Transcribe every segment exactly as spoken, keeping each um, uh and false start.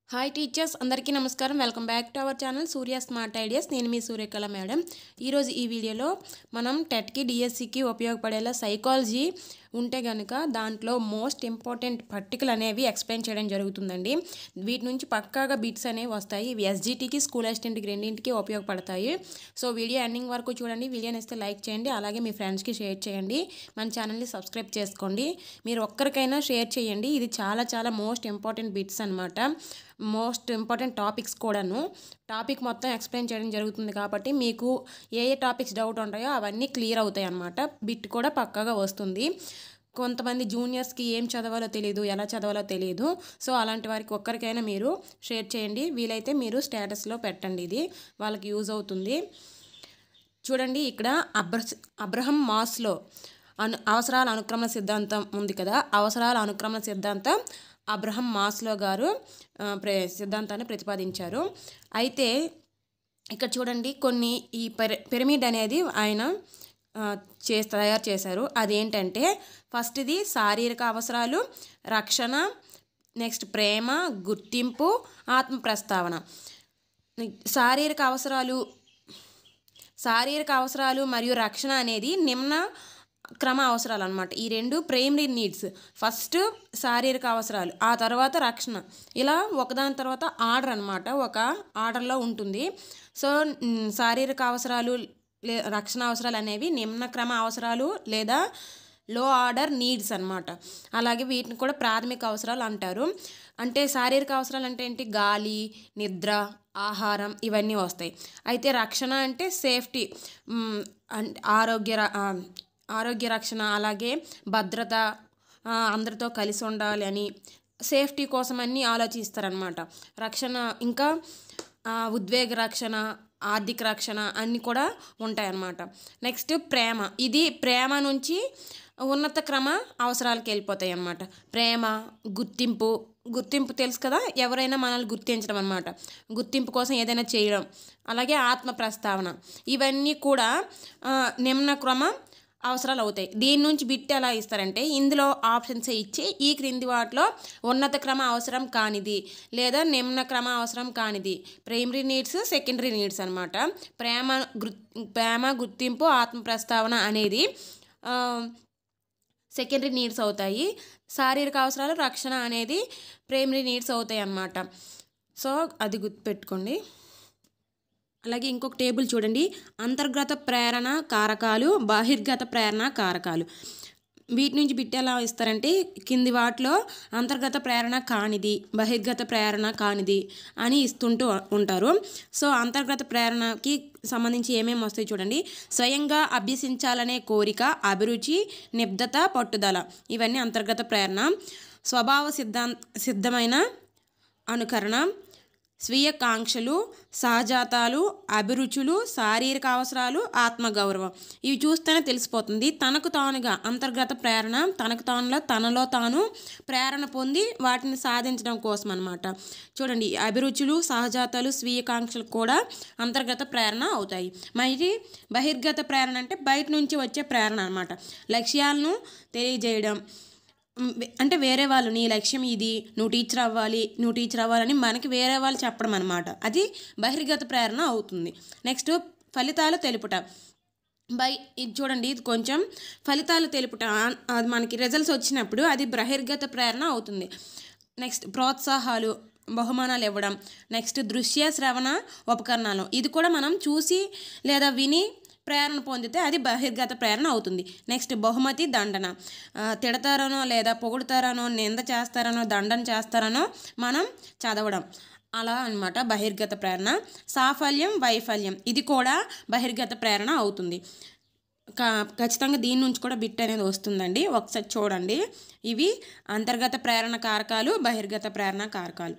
Hi teachers అందరికీ నమస్కారం. Welcome back to our channel Surya smart ideas. నేను మీ సూర్యకళ మేడం. ఈరోజు ఈ వీడియోలో మనం టెట్కి డిఎస్సికి ఉపయోగపడేలా సైకాలజీ ఉంటే కనుక దాంట్లో మోస్ట్ ఇంపార్టెంట్ పట్టికలు అనేవి ఎక్స్ప్లెయిన్ చేయడం జరుగుతుందండి. వీటి నుంచి పక్కాగా బిట్స్ అనేవి వస్తాయి. ఇవి ఎస్జిటికి స్కూల్ అసిస్టెంట్కి రెండింటికి ఉపయోగపడతాయి. సో వీడియో ఎండింగ్ వరకు చూడండి. వీడియో నచ్చితే లైక్ చేయండి, అలాగే మీ ఫ్రెండ్స్కి షేర్ చేయండి. మన ఛానల్ని సబ్స్క్రైబ్ చేసుకోండి. మీరు ఒక్కరికైనా షేర్ చేయండి. ఇది చాలా చాలా మోస్ట్ ఇంపార్టెంట్ బిట్స్ అనమాట. మోస్ట్ ఇంపార్టెంట్ టాపిక్స్ కూడాను టాపిక్ మొత్తం ఎక్స్ప్లెయిన్ చేయడం జరుగుతుంది కాబట్టి మీకు ఏ ఏ టాపిక్స్ డౌట్ ఉంటాయో అవన్నీ క్లియర్ అవుతాయి అన్నమాట. బిట్ కూడా పక్కాగా వస్తుంది. కొంతమంది జూనియర్స్కి ఏం చదవాలో తెలియదు, ఎలా చదవాలో తెలియదు. సో అలాంటి వారికి ఒక్కరికైనా మీరు షేర్ చేయండి. వీలైతే మీరు స్టేటస్లో పెట్టండి, ఇది వాళ్ళకి యూజ్ అవుతుంది. చూడండి, ఇక్కడ అబ్ర అబ్రహం మాస్లో అను అవసరాల అనుక్రమణ సిద్ధాంతం ఉంది కదా. అవసరాల అనుక్రమణ సిద్ధాంతం అబ్రహం మాస్లో గారు ప్ర సిద్ధాంతాన్ని ప్రతిపాదించారు. అయితే ఇక్కడ చూడండి, కొన్ని ఈ పిరమిడ్ అనేది ఆయన చే తయారు చేశారు. అదేంటంటే ఫస్ట్ ఇది శారీరక అవసరాలు, రక్షణ, నెక్స్ట్ ప్రేమ, గుర్తింపు, ఆత్మ ప్రస్తావన. శారీరక అవసరాలు శారీరక అవసరాలు మరియు రక్షణ అనేది నిమ్న క్రమ అవసరాలు అన్నమాట. ఈ రెండు ప్రైమరీ నీడ్స్. ఫస్ట్ శారీరక అవసరాలు, ఆ తర్వాత రక్షణ, ఇలా ఒకదాని తర్వాత ఆర్డర్ అన్నమాట. ఒక ఆర్డర్లో ఉంటుంది. సో శారీరక అవసరాలు లే రక్షణ అవసరాలు అనేవి నిమ్న క్రమ అవసరాలు లేదా లో ఆర్డర్ నీడ్స్ అన్నమాట. అలాగే వీటిని కూడా ప్రాథమిక అవసరాలు అంటారు. అంటే శారీరక అవసరాలు అంటే ఏంటి? గాలి, నిద్ర, ఆహారం ఇవన్నీ వస్తాయి. అయితే రక్షణ అంటే సేఫ్టీ, ఆరోగ్య ఆరోగ్య రక్షణ, అలాగే భద్రత, అందరితో కలిసి ఉండాలి అని సేఫ్టీ కోసం అన్నీ ఆలోచిస్తారనమాట. రక్షణ ఇంకా ఉద్వేగ రక్షణ, ఆర్థిక రక్షణ అన్నీ కూడా ఉంటాయన్నమాట. నెక్స్ట్ ప్రేమ. ఇది ప్రేమ నుంచి ఉన్నత క్రమ అవసరాలకు వెళ్ళిపోతాయి అన్నమాట. ప్రేమ, గుర్తింపు గుర్తింపు తెలుసు కదా, ఎవరైనా మనల్ని గుర్తించడం అన్నమాట. గుర్తింపు కోసం ఏదైనా చేయడం. అలాగే ఆత్మ ప్రస్తావన, ఇవన్నీ కూడా నిమ్న క్రమ అవసరాలు అవుతాయి. దీని నుంచి బిట్ ఎలా ఇస్తారంటే ఇందులో ఆప్షన్స్ ఇచ్చి ఈ క్రింది వాటిలో ఉన్నత క్రమ అవసరం కానిది లేదా నిమ్న క్రమ అవసరం కానిది ప్రైమరీ నీడ్స్, సెకండరీ నీడ్స్ అనమాట. ప్రేమ గుర్ ప్రేమ గుర్తింపు, ఆత్మ ప్రస్తావన అనేది సెకండరీ నీడ్స్ అవుతాయి. శారీరక అవసరాలు, రక్షణ అనేది ప్రైమరీ నీడ్స్ అవుతాయి అన్నమాట. సో అది గుర్తుపెట్టుకోండి. అలాగే ఇంకొక టేబుల్ చూడండి, అంతర్గత ప్రేరణ కారకాలు, బహిర్గత ప్రేరణ కారకాలు. వీటి నుంచి బిట్ ఎలా ఇస్తారంటే కింది వాటిలో అంతర్గత ప్రేరణ కానిది, బహిర్గత ప్రేరణ కానిది అని ఇస్తుంటూ ఉంటారు. సో అంతర్గత ప్రేరణకి సంబంధించి ఏమేమి వస్తాయి చూడండి. స్వయంగా అభ్యసించాలనే కోరిక, అభిరుచి, నిబద్ధత, పట్టుదల, ఇవన్నీ అంతర్గత ప్రేరణ. స్వభావ సిద్ధా సిద్ధమైన అనుకరణ, స్వీయ కాంక్షలు, సహజాతాలు, అభిరుచులు, శారీరక అవసరాలు, ఆత్మగౌరవం. ఇవి చూస్తేనే తెలిసిపోతుంది. తనకు తానుగా అంతర్గత ప్రేరణ, తనకు తానులో తనలో తాను ప్రేరణ పొంది వాటిని సాధించడం కోసం అనమాట. చూడండి, అభిరుచులు, సహజాతాలు, స్వీయ కాంక్షలు కూడా అంతర్గత ప్రేరణ అవుతాయి. మరి బహిర్గత ప్రేరణ అంటే బయట నుంచి వచ్చే ప్రేరణ అనమాట. లక్ష్యాలను తెలియజేయడం, అంటే వేరే వాళ్ళు నీ లక్ష్యం ఇది, నువ్వు టీచర్ అవ్వాలి, నువ్వు టీచర్ అవ్వాలని మనకి వేరే వాళ్ళు చెప్పడం అనమాట. అది బహిర్గత ప్రేరణ అవుతుంది. నెక్స్ట్ ఫలితాలు తెలుపుట. బై ఇది చూడండి, ఇది కొంచెం ఫలితాలు తెలుపుట, అది మనకి రిజల్ట్స్ వచ్చినప్పుడు అది బహిర్గత ప్రేరణ అవుతుంది. నెక్స్ట్ ప్రోత్సాహాలు, బహుమానాలు ఇవ్వడం. నెక్స్ట్ దృశ్య శ్రవణ ఉపకరణాలు, ఇది కూడా మనం చూసి లేదా విని ప్రేరణ పొందితే అది బహిర్గత ప్రేరణ అవుతుంది. నెక్స్ట్ బహుమతి, దండన. తిడతారనో లేదా పొగుడుతారనో, నింద చేస్తారనో, దండన చేస్తారనో మనం చదవడం, అలా అనమాట బహిర్గత ప్రేరణ. సాఫల్యం, వైఫల్యం, ఇది కూడా బహిర్గత ప్రేరణ అవుతుంది. ఖచ్చితంగా దీని నుంచి కూడా బిట్ అనేది వస్తుందండి, ఒకసారి చూడండి. ఇవి అంతర్గత ప్రేరణ కారకాలు, బహిర్గత ప్రేరణ కారకాలు.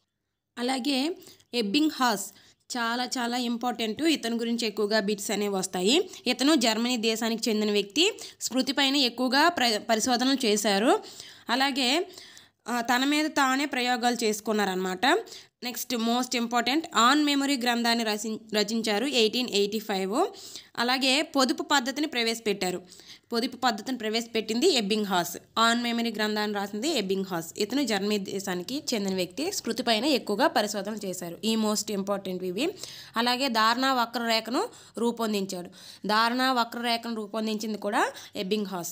అలాగే ఎబ్బింగ్ హాస్ చాలా చాలా ఇంపార్టెంట్. ఇతని గురించి ఎక్కువగా బిట్స్ అనేవి వస్తాయి. ఇతను జర్మనీ దేశానికి చెందిన వ్యక్తి. స్మృతి పైన ఎక్కువగా ప్ర పరిశోధనలు చేశారు. అలాగే తన మీద తానే ప్రయోగాలు చేసుకున్నారనమాట. Next most important on memory గ్రంథాన్ని రచి రచించారు ఎయిటీన్ ఎయిటీ ఫైవ్. అలాగే పొదుపు పద్ధతిని ప్రవేశపెట్టారు. పొదుపు పద్ధతిని ప్రవేశపెట్టింది ఎబ్బింగ్హాస్. ఆన్ మెమరీ గ్రంథాన్ని రాసింది ఎబ్బింగ్హాస్. ఇతను జర్మనీ దేశానికి చెందిన వ్యక్తి. స్మృతి పైన ఎక్కువగా పరిశోధన చేశారు. ఈ మోస్ట్ ఇంపార్టెంట్ ఇవి. అలాగే ధారణా వక్రరేఖను రూపొందించాడు. ధారణా వక్రరేఖను రూపొందించింది కూడా ఎబ్బింగ్హాస్.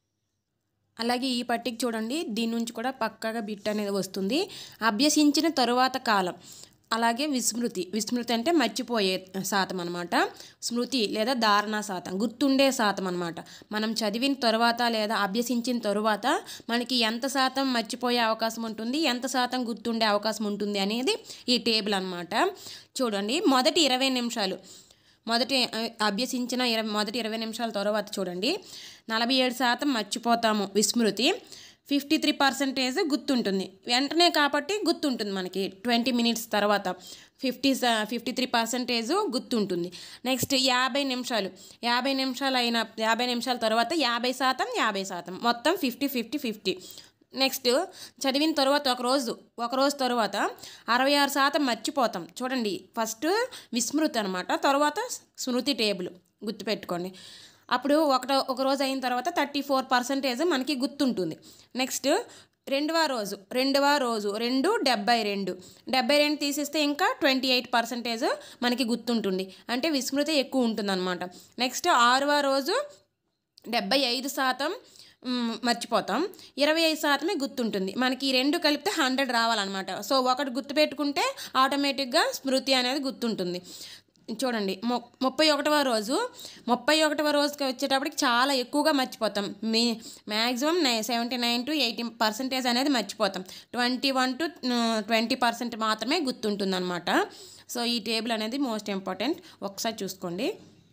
అలాగే ఈ పట్టిక చూడండి, దీని నుంచి కూడా పక్కాగా బిట్ అనేది వస్తుంది. అభ్యసించిన తరువాత కాలం, అలాగే విస్మృతి. విస్మృతి అంటే మర్చిపోయే శాతం అనమాట. స్మృతి లేదా ధారణా శాతం, గుర్తుండే శాతం అనమాట. మనం చదివిన తరువాత లేదా అభ్యసించిన తరువాత మనకి ఎంత శాతం మర్చిపోయే అవకాశం ఉంటుంది, ఎంత శాతం గుర్తుండే అవకాశం ఉంటుంది అనేది ఈ టేబుల్ అనమాట. చూడండి, మొదటి ఇరవై నిమిషాలు మొదటి అభ్యసించిన ఇరవై మొదటి ఇరవై నిమిషాల తర్వాత చూడండి, నలభై ఏడు శాతం మర్చిపోతాము విస్మృతి, ఫిఫ్టీ త్రీ పర్సెంటేజ్ గుర్తుంటుంది వెంటనే కాబట్టి గుర్తుంటుంది మనకి. ట్వంటీ మినిట్స్ తర్వాత ఫిఫ్టీ ఫిఫ్టీ త్రీ పర్సెంటేజ్ గుర్తుంటుంది. నెక్స్ట్ యాభై నిమిషాలు యాభై నిమిషాలు అయిన యాభై నిమిషాల తర్వాత యాభై శాతం యాభై శాతం మొత్తం ఫిఫ్టీ ఫిఫ్టీ ఫిఫ్టీ. నెక్స్ట్ చదివిన తర్వాత ఒకరోజు ఒకరోజు తర్వాత అరవై ఆరు శాతం మర్చిపోతాం. చూడండి, ఫస్ట్ విస్మృతి అనమాట, తర్వాత స్మృతి టేబుల్ గుర్తుపెట్టుకోండి. అప్పుడు ఒకటో ఒక రోజు అయిన తర్వాత థర్టీ ఫోర్ పర్సెంటేజ్ మనకి గుర్తుంటుంది. నెక్స్ట్ రెండవ రోజు రెండవ రోజు రెండు డెబ్బై రెండు డెబ్బై రెండు తీసేస్తే ఇంకా ట్వంటీ ఎయిట్ పర్సెంటేజ్ మనకి గుర్తుంటుంది, అంటే విస్మృతి ఎక్కువ ఉంటుంది అనమాట. నెక్స్ట్ ఆరవ రోజు డెబ్బై ఐదు శాతం మర్చిపోతాం, ఇరవై ఐదు శాతమే గుర్తుంటుంది. మనకి ఈ రెండు కలిపితే హండ్రెడ్ రావాలన్నమాట. సో ఒకటి గుర్తుపెట్టుకుంటే ఆటోమేటిక్గా స్మృతి అనేది గుర్తుంటుంది. చూడండి, ము ముప్పై ఒకటవ రోజు ముప్పై ఒకటవ రోజుకి వచ్చేటప్పటికి చాలా ఎక్కువగా మర్చిపోతాం. మీ మ్యాక్సిమం నై seventy nine to eighty percentage అనేది మర్చిపోతాం. Twenty one to twenty percent మాత్రమే గుర్తుంటుంది అనమాట. సో ఈ టేబుల్ అనేది మోస్ట్ ఇంపార్టెంట్, ఒకసారి చూసుకోండి.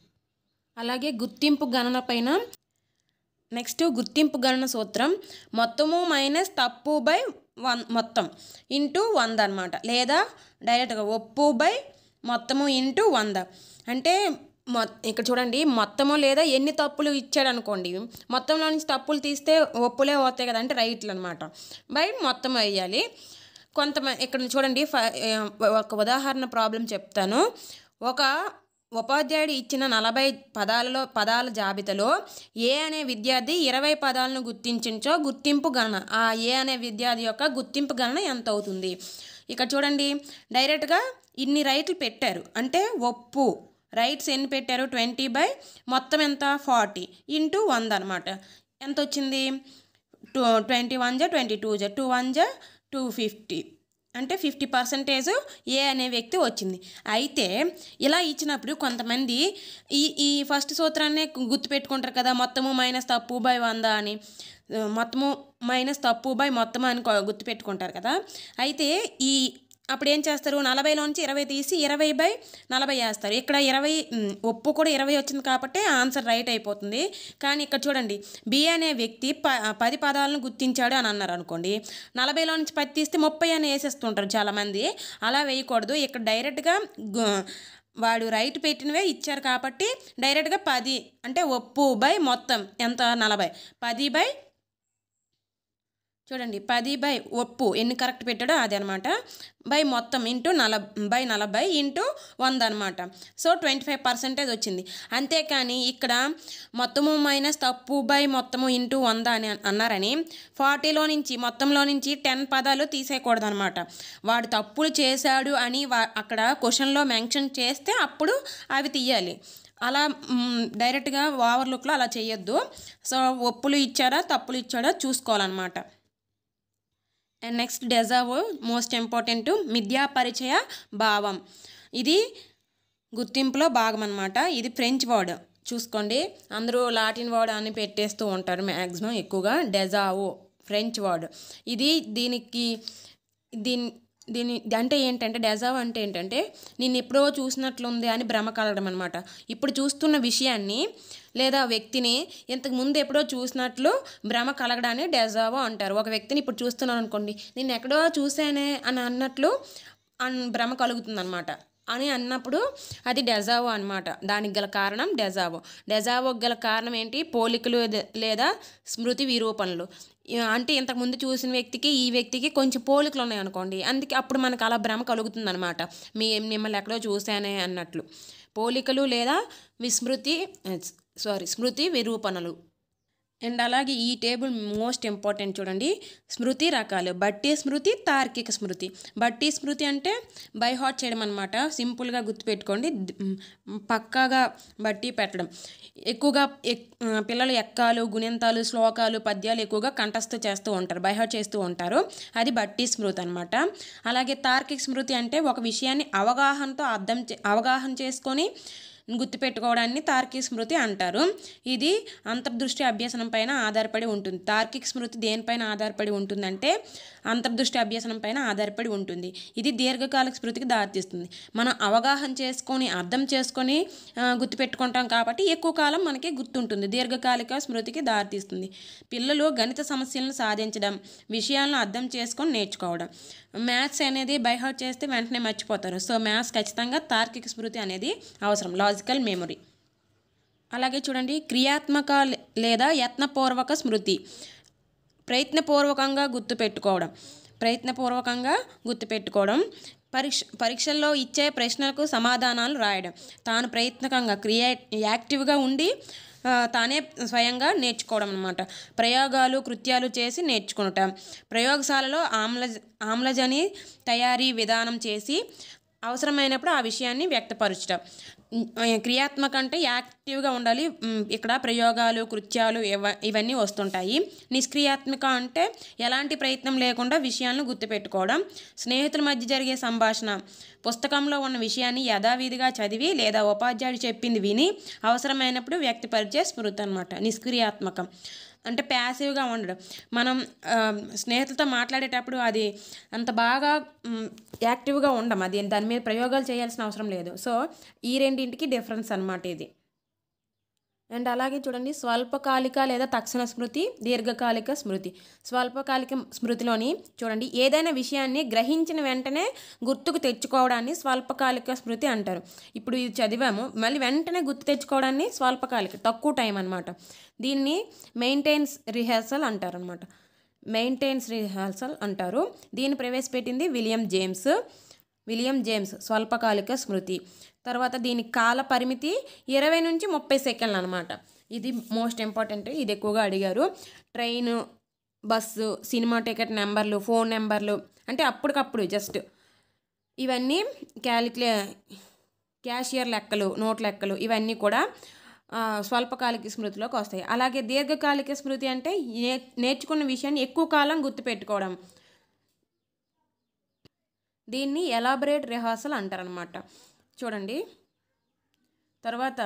అలాగే గుర్తింపు గణన పైన నెక్స్ట్ గుర్తింపు గణన సూత్రం మొత్తము మైనస్ తప్పు బై వన్ మొత్తం ఇంటూ వంద అనమాట. లేదా డైరెక్ట్గా ఒప్పు బై మొత్తము ఇంటూ వంద. అంటే మొ ఇక్కడ చూడండి, మొత్తము లేదా ఎన్ని తప్పులు ఇచ్చాడు అనుకోండి, మొత్తంలో నుంచి తప్పులు తీస్తే ఒప్పులే పోతాయి కదా, అంటే రైట్లు అనమాట. బై మొత్తం వేయాలి. కొంతమంది ఇక్కడ చూడండి, ఒక ఉదాహరణ ప్రాబ్లం చెప్తాను. ఒక ఉపాధ్యాయుడు ఇచ్చిన నలభై పదాలలో పదాల జాబితాలో ఏ అనే విద్యార్థి ఇరవై పదాలను గుర్తించో గుర్తింపు గణన, ఆ ఏ అనే విద్యార్థి యొక్క గుర్తింపు గణన ఎంత అవుతుంది? ఇక్కడ చూడండి, డైరెక్ట్గా ఇన్ని రైట్లు పెట్టారు, అంటే ఒప్పు రైట్స్ ఎన్ని పెట్టారు, ట్వంటీ బై మొత్తం ఎంత ఫార్టీ ఇంటూ వంద అనమాట. ఎంత వచ్చింది? టూ ట్వంటీ వన్ జా ట్వంటీ టూ జా టూ వన్ జా టూ ఫిఫ్టీ, అంటే ఫిఫ్టీ పర్సెంటేజ్ ఏ అనే వ్యక్తి వచ్చింది. అయితే ఇలా ఇచ్చినప్పుడు కొంతమంది ఈ ఈ ఫస్ట్ సూత్రాన్నే గుర్తుపెట్టుకుంటారు కదా, మొత్తము మైనస్ తప్పు బై వంద అని, మొత్తము మైనస్ తప్పు బై మొత్తము అని గుర్తుపెట్టుకుంటారు కదా. అయితే ఈ అప్పుడు ఏం చేస్తారు, నలభైలోంచి ఇరవై తీసి ఇరవై బై నలభై వేస్తారు. ఇక్కడ ఇరవై ఒప్పు కూడా ఇరవై వచ్చింది కాబట్టి ఆన్సర్ రైట్ అయిపోతుంది. కానీ ఇక్కడ చూడండి, బి అనే వ్యక్తి ప పది పదాలను గుర్తించాడు అని అన్నారు అనుకోండి, నలభైలో నుంచి పది తీస్తే ముప్పై అని వేసేస్తుంటారు చాలామంది. అలా వేయకూడదు. ఇక్కడ డైరెక్ట్గా వాడు రైట్ పెట్టినవే ఇచ్చారు కాబట్టి డైరెక్ట్గా పది అంటే ఒప్పు బై మొత్తం ఎంత నలభై, పది బై చూడండి పది బై ఒప్పు ఎన్ని కరెక్ట్ పెట్టాడో అది అనమాట, బై మొత్తం ఇంటూ నల బై నలభై ఇంటూ వంద అనమాట. సో ట్వంటీ ఫైవ్ పర్సెంటేజ్ వచ్చింది. అంతేకాని ఇక్కడ మొత్తము మైనస్ తప్పు బై మొత్తము ఇంటూ వంద అని అన్నారని ఫార్టీలో నుంచి మొత్తంలో నుంచి టెన్ పదాలు తీసేయకూడదు అనమాట. వాడు తప్పులు చేశాడు అని వా అక్కడ క్వశ్చన్లో మెన్షన్ చేస్తే అప్పుడు అవి తీయాలి. అలా డైరెక్ట్గా ఓవర్లుక్లో అలా చేయొద్దు. సో ఒప్పులు ఇచ్చారా తప్పులు ఇచ్చాడా చూసుకోవాలన్నమాట. And next deja vu most important, మిథ్యా పరిచయ భావం. ఇది గుర్తింపులో భాగం అనమాట. ఇది ఫ్రెంచ్ వర్డ్ చూసుకోండి, అందరూ లాటిన్ వర్డ్ అని పెట్టేస్తూ ఉంటారు మ్యాక్సిమం ఎక్కువగా. Deja vu French word. ఇది దీనికి దీని దీని అంటే ఏంటంటే డెజావో అంటే ఏంటంటే నేను ఎప్పుడో చూసినట్లుంది అని భ్రమ కలగడం అనమాట. ఇప్పుడు చూస్తున్న విషయాన్ని లేదా వ్యక్తిని ఇంతకు ముందు ఎప్పుడో చూసినట్లు భ్రమ కలగడాన్ని డెజావో అంటారు. ఒక వ్యక్తిని ఇప్పుడు చూస్తున్నాను అనుకోండి, నేను ఎక్కడో చూసానే అని అన్నట్లు అన్ భ్రమ కలుగుతుంది అనమాట. అని అన్నప్పుడు అది డెజావో అనమాట. దానికి గల కారణం డెజావో. డెజావోకి గల కారణం ఏంటి? పోలికలు లేదా స్మృతి విరూపణలు. అంటే ఇంతకుముందు చూసిన వ్యక్తికి ఈ వ్యక్తికి కొంచెం పోలికలు ఉన్నాయనుకోండి, అందుకే అప్పుడు మనకు అలా భ్రమ కలుగుతుంది అనమాట. మీ మిమ్మల్ని ఎక్కడో చూశానే అన్నట్లు. పోలికలు లేదా విస్మృతి సారీ స్మృతి విరూపణలు. అండ్ అలాగే ఈ టేబుల్ మోస్ట్ ఇంపార్టెంట్ చూడండి. స్మృతి రకాలు: బట్టి స్మృతి, తార్కిక స్మృతి. బట్టి స్మృతి అంటే బై హార్ట్ చేయడం అనమాట. సింపుల్గా గుర్తుపెట్టుకోండి, పక్కాగా బట్టి పెట్టడం. ఎక్కువగా పిల్లలు ఎక్కాలు, గుణింతాలు, శ్లోకాలు, పద్యాలు ఎక్కువగా కంఠస్థ చేస్తూ ఉంటారు, బై హార్ట్ చేస్తూ ఉంటారు. అది బట్టి స్మృతి అనమాట. అలాగే తార్కిక స్మృతి అంటే ఒక విషయాన్ని అవగాహనతో అర్థం అవగాహన చేసుకొని గుర్తుపెట్టుకోవడాన్ని తార్కిక స్మృతి అంటారు. ఇది అంతర్దృష్టి అభ్యసనం పైన ఆధారపడి ఉంటుంది. తార్కిక స్మృతి దేనిపైన ఆధారపడి ఉంటుందంటే అంతర్దృష్టి అభ్యసనం పైన ఆధారపడి ఉంటుంది. ఇది దీర్ఘకాలిక స్మృతికి దారితీస్తుంది. మనం అవగాహన చేసుకొని అర్థం చేసుకొని గుర్తుపెట్టుకుంటాం కాబట్టి ఎక్కువ కాలం మనకి గుర్తుంటుంది. దీర్ఘకాలిక స్మృతికి దారితీస్తుంది. పిల్లలు గణిత సమస్యలను సాధించడం, విషయాలను అర్థం చేసుకొని నేర్చుకోవడం. మ్యాథ్స్ అనేది బై హార్ట్ చేస్తే వెంటనే మర్చిపోతారు. సో మ్యాథ్స్ ఖచ్చితంగా తార్కిక స్మృతి అనేది అవసరం, లాజికల్ మెమొరీ. అలాగే చూడండి, క్రియాత్మక లేదా యత్నపూర్వక స్మృతి. ప్రయత్నపూర్వకంగా గుర్తుపెట్టుకోవడం ప్రయత్నపూర్వకంగా గుర్తుపెట్టుకోవడం పరీక్ష పరీక్షల్లో ఇచ్చే ప్రశ్నలకు సమాధానాలు రాయడం. తాను ప్రయత్నకంగా క్రియే యాక్టివ్గా ఉండి తానే స్వయంగా నేర్చుకోవడం అనమాట. ప్రయోగాలు కృత్యాలు చేసి నేర్చుకుంటాం. ప్రయోగశాలలో ఆమ్ల ఆమ్లజని తయారీ విధానం చేసి అవసరమైనప్పుడు ఆ విషయాన్ని వ్యక్తపరచడం. క్రియాత్మక అంటే యాక్టివ్గా ఉండాలి. ఇక్కడ ప్రయోగాలు కృత్యాలు ఇవ ఇవన్నీ వస్తుంటాయి. నిష్క్రియాత్మక అంటే ఎలాంటి ప్రయత్నం లేకుండా విషయాలను గుర్తుపెట్టుకోవడం. స్నేహితుల మధ్య జరిగే సంభాషణ, పుస్తకంలో ఉన్న విషయాన్ని యథావిధిగా చదివి లేదా ఉపాధ్యాయుడు చెప్పింది విని అవసరమైనప్పుడు వ్యక్తపరిచే స్మృతి అనమాట. నిష్క్రియాత్మకం అంటే ప్యాసివ్గా ఉండడం. మనం స్నేహితులతో మాట్లాడేటప్పుడు అది అంత బాగా యాక్టివ్గా ఉండం, అది దాని మీద ప్రయోగాలు చేయాల్సిన అవసరం లేదు. సో ఈ రెండింటికి డిఫరెన్స్ అనమాట ఇది. అండ్ అలాగే చూడండి, స్వల్పకాలిక లేదా తక్షణ స్మృతి, దీర్ఘకాలిక స్మృతి. స్వల్పకాలిక స్మృతిలోని చూడండి, ఏదైనా విషయాన్ని గ్రహించిన వెంటనే గుర్తుకు తెచ్చుకోవడాన్ని స్వల్పకాలిక స్మృతి అంటారు. ఇప్పుడు ఇది చదివాము, మళ్ళీ వెంటనే గుర్తు తెచ్చుకోవడాన్ని స్వల్పకాలిక, తక్కువ టైం అనమాట. దీన్ని మెయింటెన్స్ రిహార్సల్ అంటారు అనమాట. మెయింటెన్స్ రిహార్సల్ అంటారు. దీన్ని ప్రవేశపెట్టింది విలియం జేమ్స్. విలియం జేమ్స్ స్వల్పకాలిక స్మృతి. తర్వాత దీని కాల పరిమితి ఇరవై నుంచి ముప్పై సెకండ్లు అనమాట. ఇది మోస్ట్ ఇంపార్టెంట్, ఇది ఎక్కువగా అడిగారు. ట్రైన్, బస్సు, సినిమా టికెట్ నెంబర్లు, ఫోన్ నెంబర్లు అంటే అప్పటికప్పుడు జస్ట్ ఇవన్నీ క్యాలిక్యులే క్యాషియర్ లెక్కలు, నోట్ లెక్కలు ఇవన్నీ కూడా స్వల్పకాలిక స్మృతిలోకి వస్తాయి. అలాగే దీర్ఘకాలిక స్మృతి అంటే నే నేర్చుకున్న విషయాన్ని ఎక్కువ కాలం గుర్తుపెట్టుకోవడం. దీన్ని ఎలాబరేట్ రిహార్సల్ అంటారనమాట. చూడండి, తర్వాత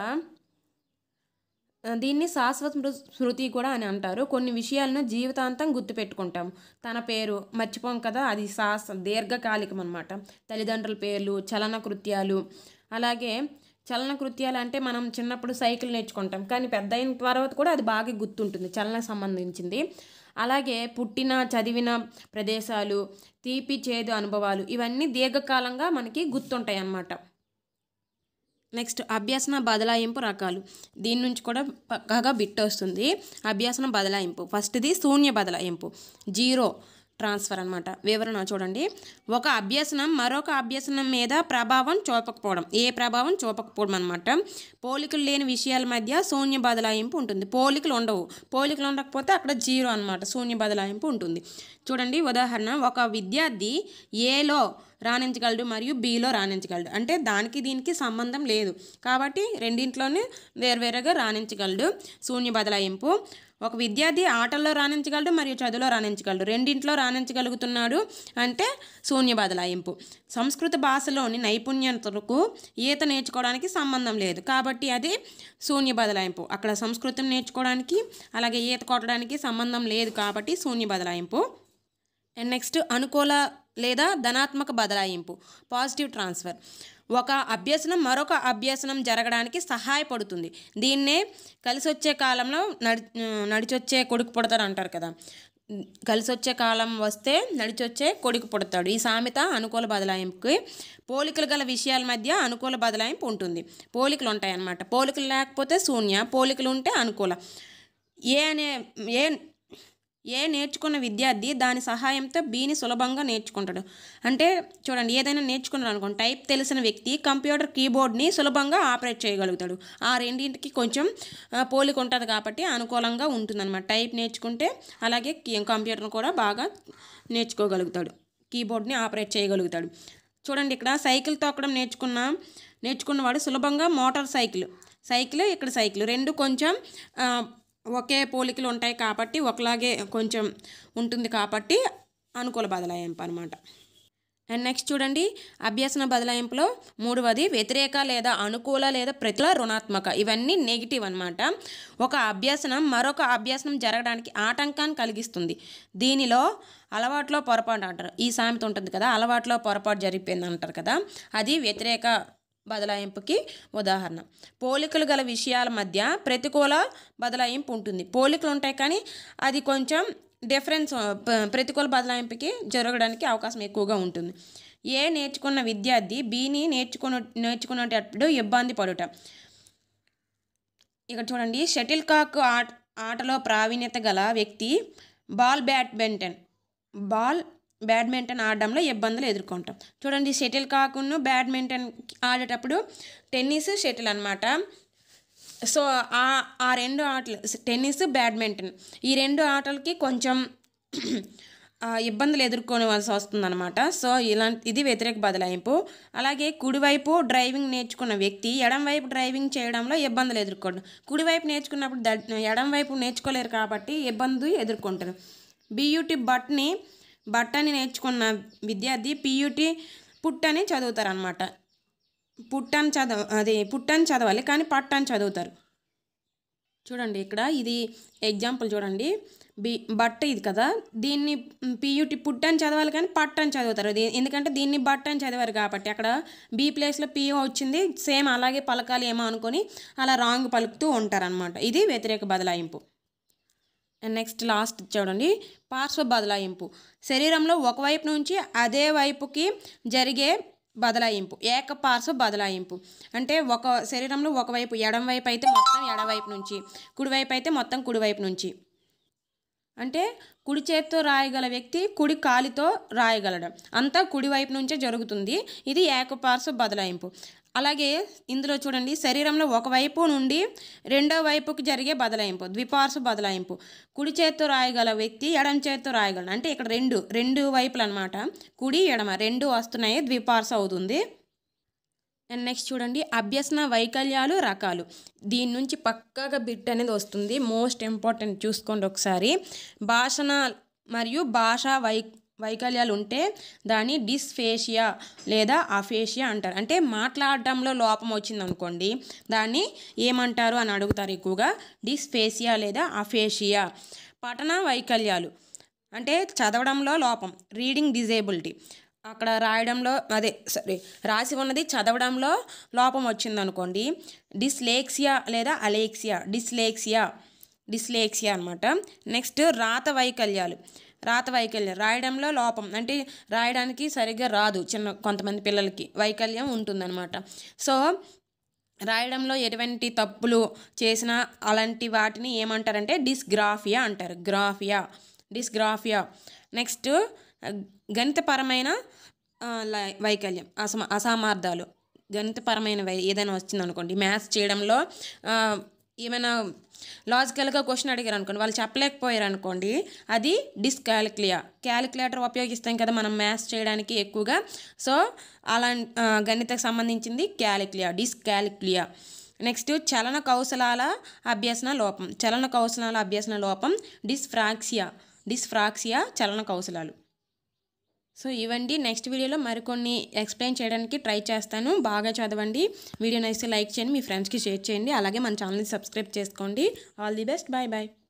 దీన్ని శాశ్వత స్మృతి కూడా అని అంటారు. కొన్ని విషయాలను జీవితాంతం గుర్తుపెట్టుకుంటాం. తన పేరు మర్చిపోం కదా, అది శాశ్వ దీర్ఘకాలికం అనమాట. తల్లిదండ్రుల పేర్లు, చలన కృత్యాలు. అలాగే చలన కృత్యాలు అంటే మనం చిన్నప్పుడు సైకిల్ నేర్చుకుంటాం, కానీ పెద్ద అయిన తర్వాత కూడా అది బాగా గుర్తుంటుంది, చలనకు సంబంధించింది. అలాగే పుట్టిన చదివిన ప్రదేశాలు, తీపి చేదు అనుభవాలు ఇవన్నీ దీర్ఘకాలంగా మనకి గుర్తుంటాయి అన్నమాట. నెక్స్ట్ అభ్యసన బదలాయింపు రకాలు. దీని నుంచి కూడా పక్కాగా బిట్ వస్తుంది. అభ్యసన బదలాయింపు ఫస్ట్ది శూన్య బదలాయింపు, జీరో ట్రాన్స్ఫర్ అనమాట. వివరణ చూడండి, ఒక అభ్యసనం మరొక అభ్యసనం మీద ప్రభావం చూపకపోవడం, ఏ ప్రభావం చూపకపోవడం అనమాట. పోలికలు లేని విషయాల మధ్య శూన్య బదలాయింపు ఉంటుంది. పోలికలు ఉండవు, పోలికలు ఉండకపోతే అక్కడ జీరో అనమాట, శూన్య బదలాయింపు ఉంటుంది. చూడండి ఉదాహరణ, ఒక విద్యార్థి ఏలో రాణించగలడు మరియు బిలో రాణించగలడు. అంటే దానికి దీనికి సంబంధం లేదు కాబట్టి రెండింట్లోనే వేర్వేరుగా రాణించగలడు, శూన్య బదలాయింపు. ఒక విద్యార్థి ఆటల్లో రాణించగలడు మరియు చదువులో రాణించగలడు, రెండింట్లో రాణించగలుగుతున్నాడు అంటే శూన్య బదలాయింపు. సంస్కృత భాషలోని నైపుణ్యతకు ఈత నేర్చుకోవడానికి సంబంధం లేదు కాబట్టి అది శూన్య బదలాయింపు. అక్కడ సంస్కృతం నేర్చుకోవడానికి అలాగే ఈత కొట్టడానికి సంబంధం లేదు కాబట్టి శూన్య బదలాయింపు. అండ్ నెక్స్ట్ అనుకూల లేదా ధనాత్మక బదలాయింపు, పాజిటివ్ ట్రాన్స్ఫర్. ఒక అభ్యసనం మరొక అభ్యసనం జరగడానికి సహాయపడుతుంది. దీన్నే కలిసి వచ్చే కాలంలో నడి నడిచొచ్చే కొడుకు పుడతారు అంటారు కదా. కలిసి వచ్చే కాలం వస్తే నడిచొచ్చే కొడుకు పుడతాడు. ఈ సామెత అనుకూల బదలాయింపుకి. పోలికలు గల విషయాల మధ్య అనుకూల బదలాయింపు ఉంటుంది. పోలికలు ఉంటాయన్నమాట. పోలికలు లేకపోతే శూన్య, పోలికలు ఉంటే అనుకూల. ఏ అనే ఏ ఏ నేర్చుకున్న విద్యార్థి దాని సహాయంతో బీని సులభంగా నేర్చుకుంటాడు. అంటే చూడండి, ఏదైనా నేర్చుకున్నాడు అనుకోండి, టైప్ తెలిసిన వ్యక్తి కంప్యూటర్ కీబోర్డ్ని సులభంగా ఆపరేట్ చేయగలుగుతాడు. ఆ రెండింటికి కొంచెం పోలిక ఉంటుంది కాబట్టి అనుకూలంగా ఉంటుందన్నమాట. టైప్ నేర్చుకుంటే అలాగే కంప్యూటర్ కూడా బాగా నేర్చుకోగలుగుతాడు, కీబోర్డ్ని ఆపరేట్ చేయగలుగుతాడు. చూడండి, ఇక్కడ సైకిల్ తొక్కడం నేర్చుకున్న నేర్చుకున్నవాడు సులభంగా మోటార్ సైకిల్ సైకిల్ ఇక్కడ సైకిల్ రెండు కొంచెం ఒకే పోలికలు ఉంటాయి కాబట్టి ఒకలాగే కొంచెం ఉంటుంది కాబట్టి అనుకూల బదలాయింపు అనమాట. అండ్ నెక్స్ట్ చూడండి, అభ్యసన బదలాయింపులో మూడవది వ్యతిరేక లేదా అనుకూల లేదా ప్రతికూల రుణాత్మక. ఇవన్నీ నెగిటివ్ అనమాట. ఒక అభ్యసనం మరొక అభ్యసనం జరగడానికి ఆటంకాన్ని కలిగిస్తుంది. దీనిలో అలవాట్లో పొరపాటు అంటారు. ఈ సామెత ఉంటుంది కదా, అలవాట్లో పొరపాటు జరిగిపోయింది అంటారు కదా, అది వ్యతిరేక బదలాయింపుకి ఉదాహరణ. పోలికలు గల విషయాల మధ్య ప్రతికూల బదలాయింపు ఉంటుంది. పోలికలు ఉంటాయి కానీ అది కొంచెం డిఫరెన్స్ ప్రతికూల బదలాయింపుకి జరగడానికి అవకాశం ఎక్కువగా ఉంటుంది. ఏ నేర్చుకున్న విద్యార్థి బీని నేర్చుకున్న నేర్చుకునేటప్పుడు ఇబ్బంది పడుట. ఇక్కడ చూడండి, షటిల్ కాక్ ఆట ఆటలో ప్రావీణ్యత గల వ్యక్తి బాల్ బ్యాడ్మింటన్ బాల్ బ్యాడ్మింటన్ ఆడడంలో ఇబ్బందులు ఎదుర్కొంటాం. చూడండి, షటిల్ కాకును బ్యాడ్మింటన్ ఆడేటప్పుడు టెన్నిస్ షటిల్ అనమాట. సో ఆ ఆ రెండు ఆటలు టెన్నిస్ బ్యాడ్మింటన్ ఈ రెండు ఆటలకి కొంచెం ఇబ్బందులు ఎదుర్కోవాల్సి వస్తుందన్నమాట. సో ఇలాంటి ఇది వ్యతిరేక బదలాయింపు. అలాగే కుడివైపు డ్రైవింగ్ నేర్చుకున్న వ్యక్తి ఎడంవైపు డ్రైవింగ్ చేయడంలో ఇబ్బందులు ఎదుర్కోండి. కుడివైపు నేర్చుకున్నప్పుడు ద ఎడంవైపు నేర్చుకోలేరు కాబట్టి ఇబ్బంది ఎదుర్కొంటారు. బియూటీ బట్ని బట్టని నేర్చుకున్న విద్యార్థి పియూటీ పుట్టని చదువుతారు అనమాట. పుట్టని చదవ అది పుట్టని చదవాలి కానీ పట్టని చదువుతారు. చూడండి, ఇక్కడ ఇది ఎగ్జాంపుల్ చూడండి, బి బట్ట ఇది కదా, దీన్ని పియూటీ పుట్టని చదవాలి కానీ పట్టని చదువుతారు. ఎందుకంటే దీన్ని బట్టని చదివారు కాబట్టి అక్కడ బి ప్లేస్లో పియూ వచ్చింది, సేమ్ అలాగే పలకాలి ఏమో అనుకొని అలా రాంగ్ పలుకుతూ ఉంటారనమాట. ఇది వ్యతిరేక బదలాయింపు. అండ్ నెక్స్ట్ లాస్ట్ చూడండి, పార్శ్వ బదలాయింపు. శరీరంలో ఒకవైపు నుంచి అదే వైపుకి జరిగే బదలాయింపు ఏకపార్శ్వ బదలాయింపు. అంటే ఒక శరీరంలో ఒకవైపు ఎడం వైపు అయితే మొత్తం ఎడవైపు నుంచి, కుడివైపు అయితే మొత్తం కుడివైపు నుంచి. అంటే కుడి చేత్తో రాయగల వ్యక్తి కుడి కాలితో రాయగలడం, అంతా కుడివైపు నుంచే జరుగుతుంది. ఇది ఏకపార్శ్వ బదలాయింపు. అలాగే ఇందులో చూడండి, శరీరంలో ఒకవైపు నుండి రెండో వైపుకి జరిగే బదలాయింపు ద్విపార్శ్వ బదలాయింపు. కుడి చేత్తో రాయగల వ్యక్తి ఎడం చేత్తో రాయగలడు. అంటే ఇక్కడ రెండు రెండు వైపులు అనమాట, కుడి ఎడమ రెండు వస్తున్నాయి, ద్విపార్శ్వ అవుతుంది. అండ్ నెక్స్ట్ చూడండి, అభ్యసన వైకల్యాలు రకాలు. దీని నుంచి పక్కాగా బిట్ అనేది వస్తుంది, మోస్ట్ ఇంపార్టెంట్. చూసుకోండి ఒకసారి. భాషణ మరియు భాషా వై వైకల్యాలు ఉంటే దాన్ని డిస్ఫేషియా లేదా అఫేషియా అంటారు. అంటే మాట్లాడడంలో లోపం వచ్చింది అనుకోండి, దాన్ని ఏమంటారు అని అడుగుతారు ఎక్కువగా, డిస్ఫేషియా లేదా అఫేషియా. పఠన వైకల్యాలు అంటే చదవడంలో లోపం, రీడింగ్ డిజేబిలిటీ. అక్కడ రాయడంలో అదే సరే రాసి ఉన్నది చదవడంలో లోపం వచ్చింది అనుకోండి, డిస్లేక్సియా లేదా అలెక్సియా డిస్లేక్సియా డిస్లేక్సియా అనమాట. నెక్స్ట్ రాత వైకల్యాలు. రాత వైకల్యం రాయడంలో లోపం, అంటే రాయడానికి సరిగ్గా రాదు చిన్న కొంతమంది పిల్లలకి వైకల్యం ఉంటుందన్నమాట. సో రాయడంలో ఎటువంటి తప్పులు చేసినా అలాంటి వాటిని ఏమంటారంటే డిస్గ్రాఫియా అంటారు. Graphia dysgraphia. నెక్స్ట్ గణితపరమైన వైకల్యం, అసమ అసామర్థాలు. గణితపరమైన వై ఏదైనా వచ్చిందనుకోండి, మ్యాథ్స్ చేయడంలో ఏమైనా లాజికల్గా క్వశ్చన్ అడిగారు అనుకోండి, వాళ్ళు చెప్పలేకపోయారు అనుకోండి, అది డిస్కాలిక్యులియా. క్యాలిక్యులేటర్ ఉపయోగిస్తాం కదా మనం మ్యాథ్స్ చేయడానికి ఎక్కువగా. సో అలా గణితకు సంబంధించింది క్యాలిక్యులియా, డిస్కాలిక్యులియా. నెక్స్ట్ చలన కౌశలాల అభ్యసన లోపం. చలన కౌశలాల అభ్యసన లోపం డిస్ఫ్రాక్సియా డిస్ఫ్రాక్సియా చలన కౌశలాలు. సో ఇవండి. నెక్స్ట్ వీడియోలో మరికొన్ని ఎక్స్ప్లెయిన్ చేయడానికి ట్రై చేస్తాను. బాగా చదవండి. వీడియో నచ్చితే లైక్ చేయండి, మీ ఫ్రెండ్స్కి షేర్ చేయండి. అలాగే మన ఛానల్ని సబ్స్క్రైబ్ చేసుకోండి. All the best. Bye bye.